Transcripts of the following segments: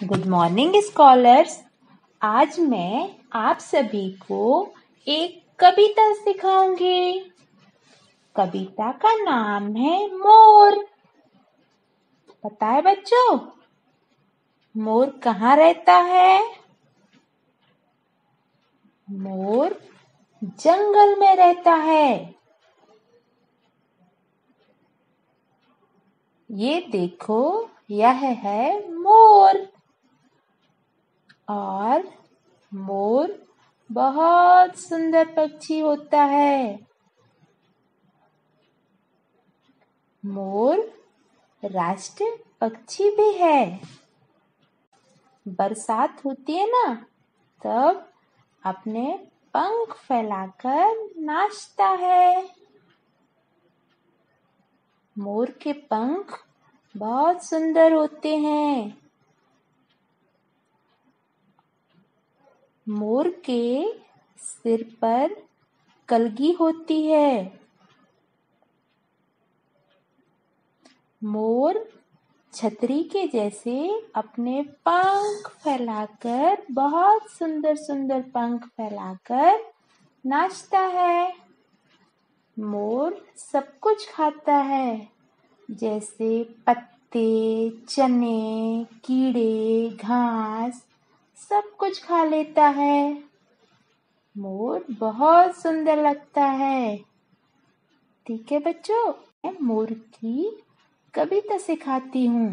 Good morning scholars. आज मैं आप सभी को एक कविता सिखाऊंगी। कविता का नाम है मोर। पता है बच्चों, मोर कहाँ रहता है? मोर जंगल में रहता है। ये देखो, यह है मोर। और मोर बहुत सुंदर पक्षी होता है। मोर राष्ट्रीय पक्षी भी है। बरसात होती है ना, तब अपने पंख फैलाकर नाचता है। मोर के पंख बहुत सुंदर होते हैं। मोर के सिर पर कलगी होती है। मोर छतरी के जैसे अपने पंख फैलाकर, बहुत सुंदर सुंदर पंख फैलाकर नाचता है। मोर सब कुछ खाता है, जैसे पत्ते, चने, कीड़े, घास, सब कुछ खा लेता है। मोर बहुत सुंदर लगता है। ठीक है बच्चों, मैं मोर की कविता सिखाती हूँ।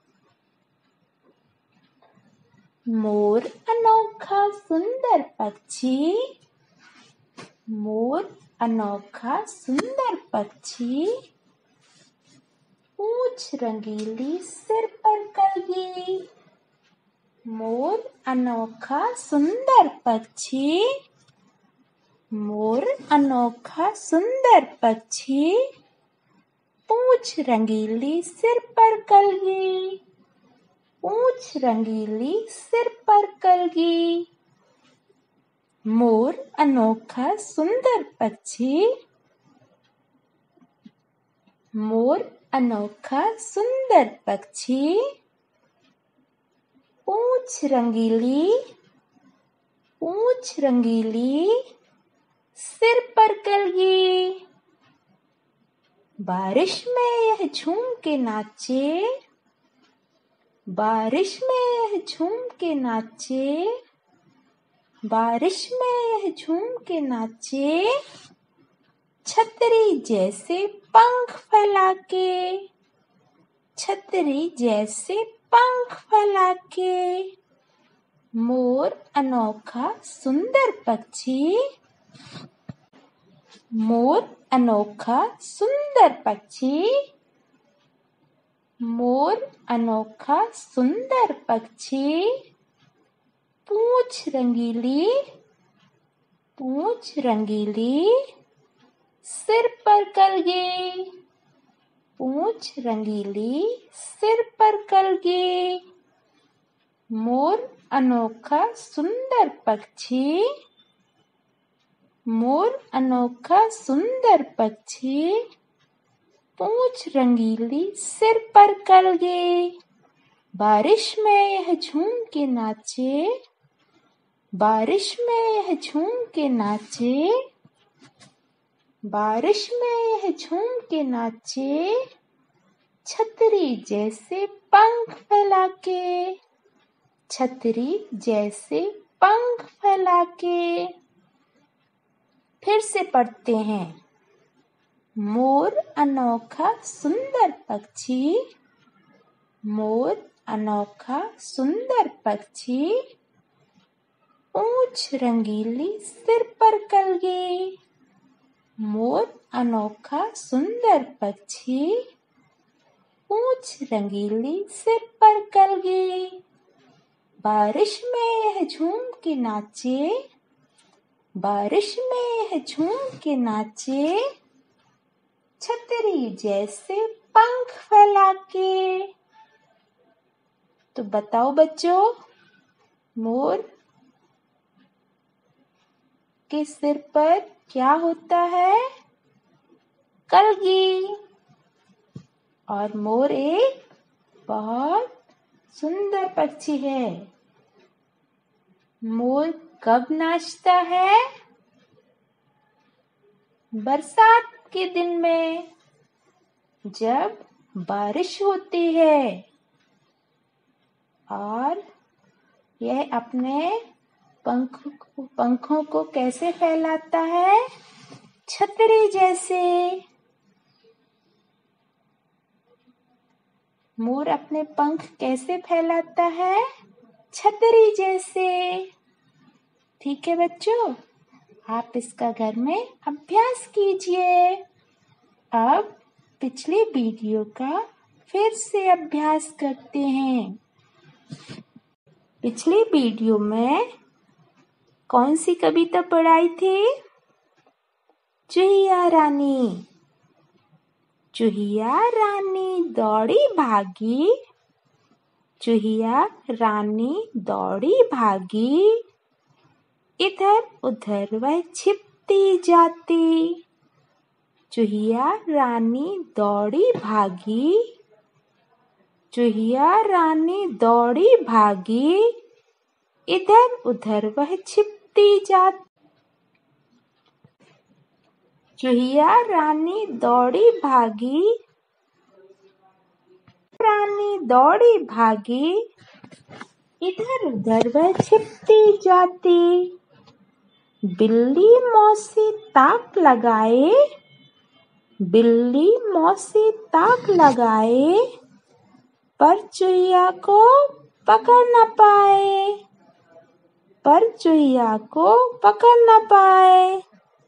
मोर अनोखा सुंदर पक्षी, मोर अनोखा सुंदर पक्षी, पूंछ रंगीली सिर पर कलगी। मोर अनोखा सुंदर पक्षी, मोर अनोखा सुंदर पक्षी, पूंछ रंगीली सिर पर कलगी। पूंछ रंगीली सिर पर कलगी। मोर अनोखा सुंदर पक्षी, मोर अनोखा सुंदर पक्षी, पूंछ रंगीली, पूंछ रंगीली, सिर पर कलगी। बारिश में यह झूम के नाचे, बारिश में यह झूम के नाचे, बारिश में यह झूम के नाचे, छतरी जैसे पंख फैला के, छतरी जैसे पंख फैला के। मोर अनोखा सुंदर पक्षी, मोर अनोखा सुंदर पक्षी, मोर अनोखा सुंदर पक्षी, पूंछ रंगीली, पूंछ रंगीली, सिर पर कलगी। पूंछ रंगीली, सिर पर कलगी। मोर अनोखा सुंदर पक्षी, मोर अनोखा सुंदर पक्षी, पूंछ रंगीली, सिर पर कलगी। बारिश में यह झूम के नाचे, बारिश में यह झूम के नाचे, बारिश में यह झूम के नाचे, छतरी जैसे पंख फैला के, छतरी जैसे पंख फैला के। फिर से पढ़ते हैं। मोर अनोखा सुंदर पक्षी, मोर अनोखा सुंदर पक्षी, पूंछ रंगीली सिर पर कलगी। मोर अनोखा सुंदर पक्षी, पूंछ रंगीली सिर पर कलगी। बारिश में यह झूम के नाचे, बारिश में यह झूम के नाचे, छतरी जैसे पंख फैला के। तो बताओ बच्चों, मोर के सिर पर क्या होता है? कलगी। और मोर एक बहुत सुंदर पक्षी है। मोर कब नाचता है? बरसात के दिन में, जब बारिश होती है। और यह अपने पंखों को कैसे फैलाता है? छतरी जैसे। मोर अपने पंख कैसे फैलाता है? छतरी जैसे। ठीक है बच्चों, आप इसका घर में अभ्यास कीजिए। अब पिछले वीडियो का फिर से अभ्यास करते हैं। पिछले वीडियो में कौन सी कविता पढ़ाई थी? चुहिया रानी। चुहिया रानी दौड़ी भागी, चुहिया रानी दौड़ी भागी, इधर उधर वह छिपती जाती। चुहिया रानी दौड़ी भागी, चुहिया रानी दौड़ी भागी, इधर उधर वह छिपती जाती। चुहिया रानी दौड़ी भागी, रानी दौड़ी भागी, इधर उधर वह छिपती जाती। बिल्ली मौसी ताक लगाए, बिल्ली मौसी ताक लगाए, पर चुहिया को पकड़ न पाए, पर चुहिया को पकड़ न पाए।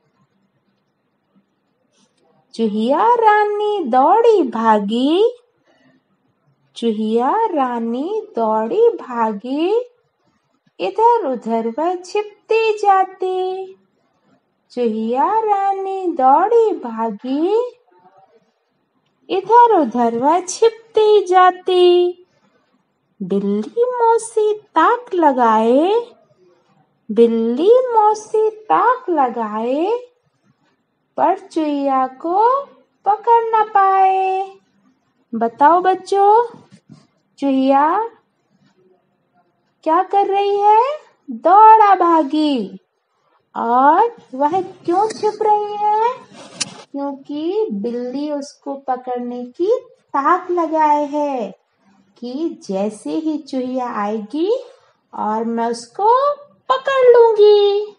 चुहिया रानी दौड़ी भागी, चुहिया रानी दौड़ी भागी, इधर उधर वह छिपती जाती। चुहिया रानी दौड़ी भागी, इधर उधर वह छिपती जाती। बिल्ली मौसी ताक लगाए, बिल्ली मौसी ताक लगाए, पर चुहिया को पकड़ न पाए। बताओ बच्चों, चुहिया क्या कर रही है? दौड़ा भागी। और वह क्यों छिप रही है? क्योंकि बिल्ली उसको पकड़ने की ताक लगाए है कि जैसे ही चुहिया आएगी और मैं उसको पकड़ लूंगी।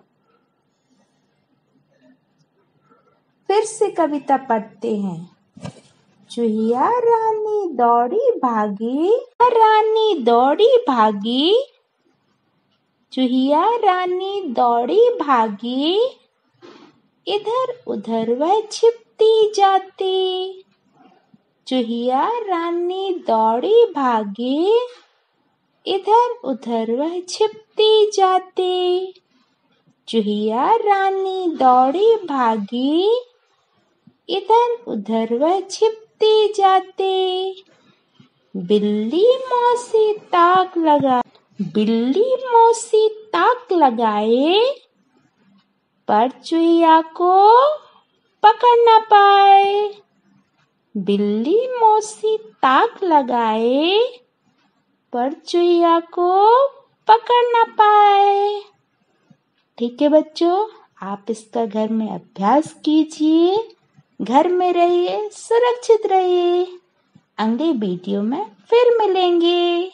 फिर से कविता पढ़ते हैं। चुहिया रानी दौड़ी भागी, रानी दौड़ी भागी, चुहिया रानी दौड़ी भागी, इधर उधर वह छिपती जाती। चुहिया रानी दौड़ी भागी, इधर उधर वह छिपती जाती। चुहिया रानी दौड़ी भागी, इधर उधर वह छिपती जाती। बिल्ली मौसी ताक लगा, बिल्ली मौसी ताक लगाए, पर चुहिया को पकड़ न पाए। बिल्ली मौसी ताक लगाए, पर चुहिया को पकड़ न पाए। ठीक है बच्चों, आप इसका घर में अभ्यास कीजिए। घर में रहिए, सुरक्षित रहिए। अगले वीडियो में फिर मिलेंगे।